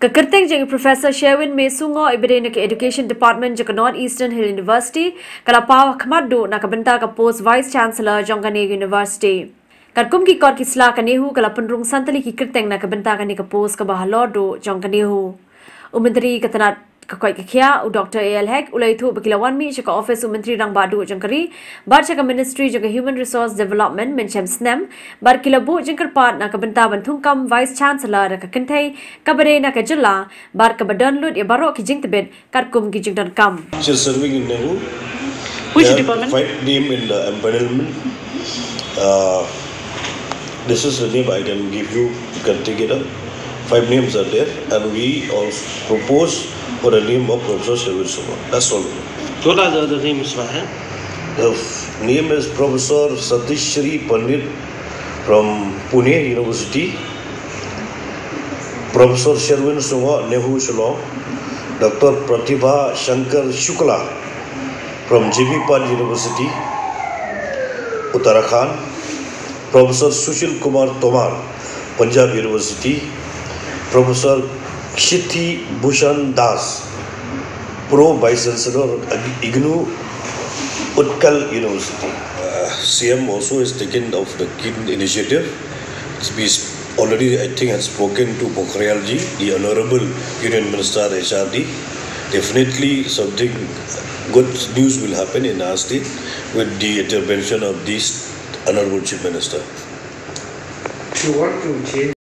Kakerteng jeng Professor Sherwin Me Sungoh ibere ke Education Department jeng North Eastern Hill University kalapaw khmaddu na kabenta ka post Vice Chancellor jongkane University. Karkum ki kor kisla ka Nehu kalapunrung santali ki kerteng na kabenta ka ni ka post ka bahalodo jongkane Nehu. Umenteri katanat kakoi kakia u Dr. A.L. Hek ulai thu bakilawan mi jaka office umenteri rang badu jangkari bar jaka ministry jaka human resource development menchem snem bar kilabu jangkar pat na kabenta ban Thung kam vice chancellor ka kentai kabare na ka jilla bar ka badan lut ya baro ki jing tebet karkum ki jingdan kam. She's serving in Nehu. Which department? Five name in the empanelment. This is the name I can give you. You can take it up. 5 names are there, and we also propose for the name of Professor Sherwin Sungoh. That's all. What are the other names, Mahan? The name is Professor Satish Shri Pandit from Pune University, Professor Sherwin Sungoh, Nehu, Shillong, Dr. Pratibha Shankar Shukla from JB Pal University, Uttarakhand, Professor Sushil Kumar Tomar, Punjab University, Professor Kshiti Bhushan Das, Pro Vice Chancellor IGNU, Utkal University. CM also has taken of the keen initiative. We already, I think, has spoken to Pokhriyalji, the Honorable Union Minister HRD. Definitely something good news will happen in our state with the intervention of this Honorable Chief Minister. You want to change